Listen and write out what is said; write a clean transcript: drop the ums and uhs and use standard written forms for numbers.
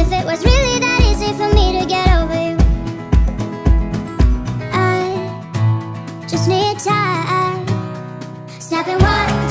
if it was really that easy for me to get over you. I just need time. Snapping one